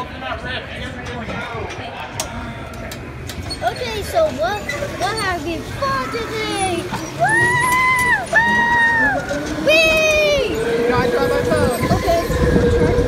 Okay, so what have we fun today? Woo! Whee! No, I draw my phone. Okay.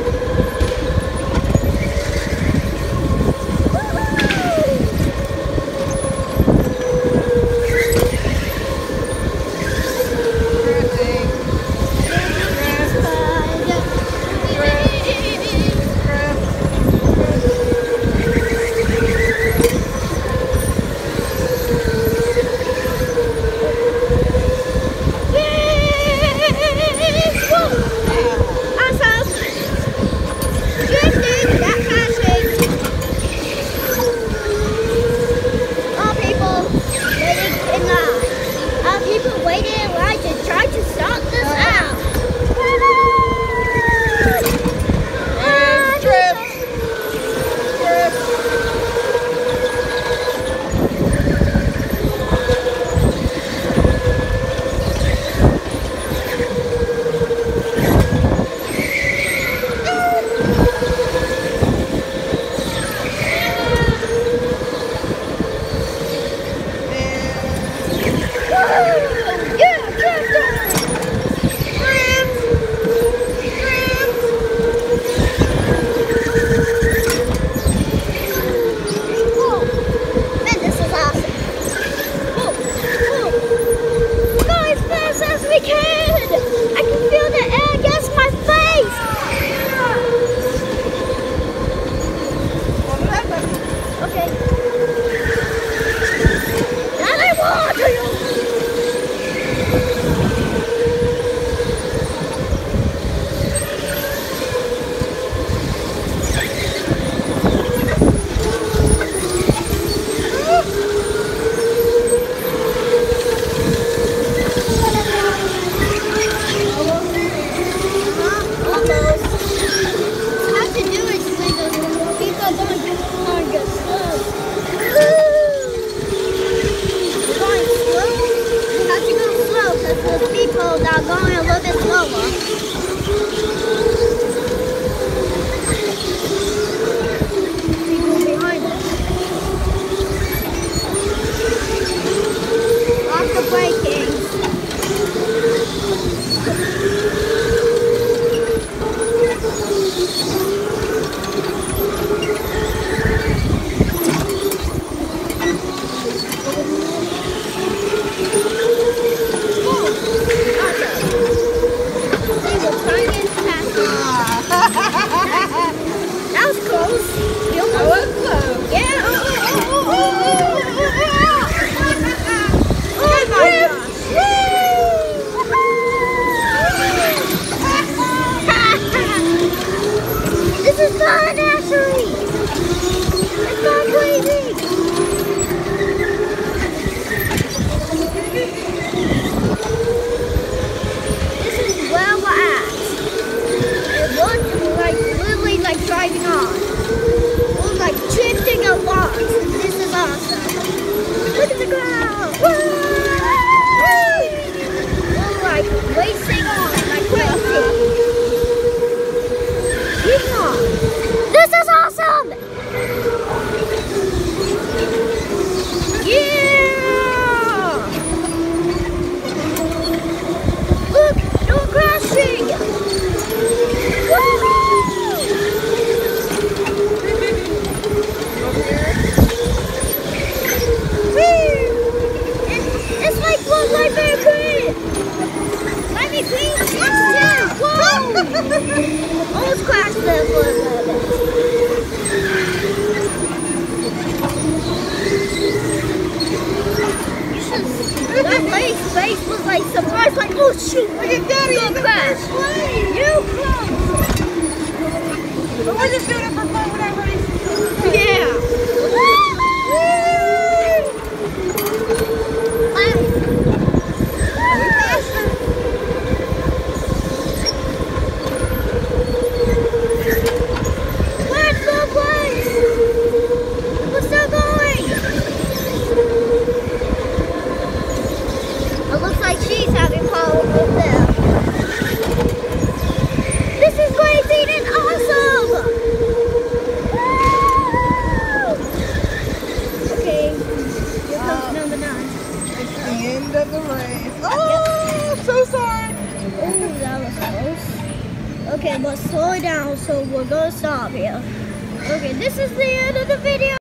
Almost crashed there for a minute. That lady's face was like surprised, like, oh shoot, look at Daddy, you'll crash. You come. But we're just doing it for fun, whatever it is. Yeah. at the race. Oh, I'm so sorry. Oh, that was close. Okay, but slow down, so we're gonna stop here. Okay, this is the end of the video.